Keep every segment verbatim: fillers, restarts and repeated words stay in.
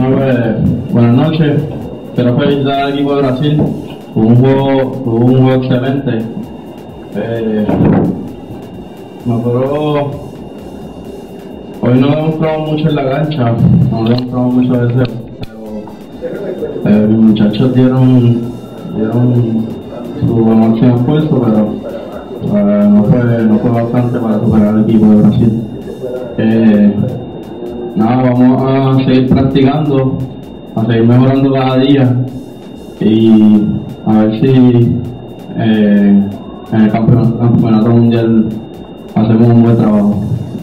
Bueno, pues, buenas noches. Quiero felicitar al equipo de Brasil. Fue un juego, fue un juego excelente. Eh, nosotros hoy no demostramos mucho en la cancha, no demostramos mucho deseo, pero eh, mis muchachos dieron, dieron su máximo esfuerzo, pero eh, no, fue, no fue bastante para superar al equipo de Brasil. Eh, nada, vamos a seguir practicando, a seguir mejorando cada día y a ver si eh, en el campeonato, campeonato mundial hacemos un buen trabajo.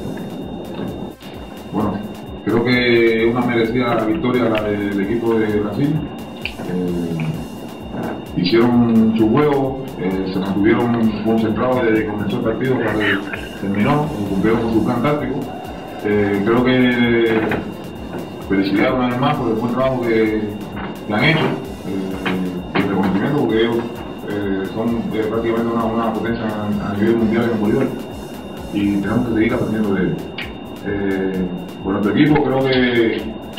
Bueno, creo que una merecida victoria la del equipo de Brasil. Eh, hicieron su juego, eh, se mantuvieron concentrados desde que comenzó el partido hasta que terminó, cumplieron con su plan táctico. Eh, creo que felicidades una vez más por el buen trabajo que, que han hecho, eh, y el reconocimiento porque ellos eh, son eh, prácticamente una, una potencia a, a nivel mundial en el voleibol y tenemos que seguir aprendiendo de ellos. Eh, por nuestro equipo creo que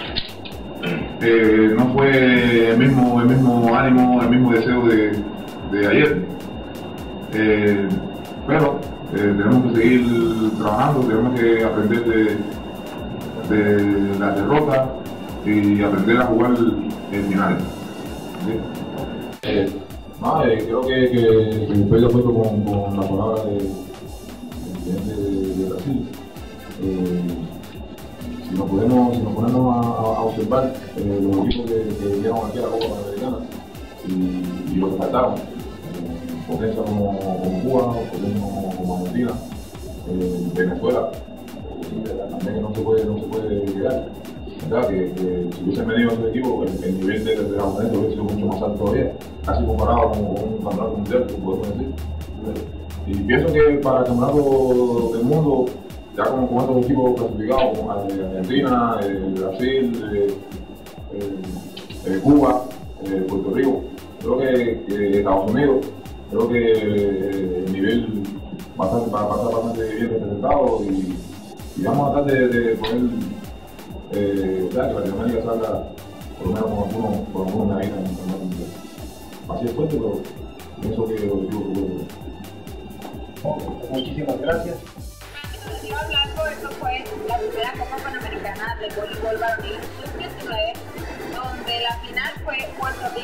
eh, no fue el mismo, el mismo ánimo, el mismo deseo de, de ayer, eh, pero eh, tenemos que seguir trabajando, tenemos que aprender de, de la derrota y aprender a jugar en finales. ¿Sí? Eh, no, eh, creo que, que, que estoy de acuerdo con, con la palabra del presidente de, de Brasil. Eh, si nos podemos, si nos ponemos a, a observar eh, los equipos que, que vinieron aquí a la Copa Panamericana y, y los que faltaron, eh, potencia como, como Cuba, potencia como, como Argentina, eh, Venezuela, eh, también que no se puede, no se puede llegar. ¿Verdad? Que, que si hubiesen venido esos equipos, el, el nivel de, de la potencia hubiese sido mucho más alto todavía, casi comparado con, con un campeonato mundial, como podemos decir. Y pienso que para el campeonato del mundo, ya con, con estos equipos clasificados, como Argentina, eh, Brasil, eh, eh, eh, Cuba, eh, Puerto Rico, creo que, que Estados Unidos, creo que eh, el nivel bastante, va a pasar bastante bien representado y, y vamos a tratar de, de poner eh, ya, que Latinoamérica salga por lo menos con algunos, con algunos medallas en el campeonato mundial. Así es fuerte, pero pienso que el objetivo se puede ver. Muchísimas gracias. Iba Blanco, eso fue la primera Copa Panamericana de voleibol varonil dos mil diecinueve, donde la final fue Puerto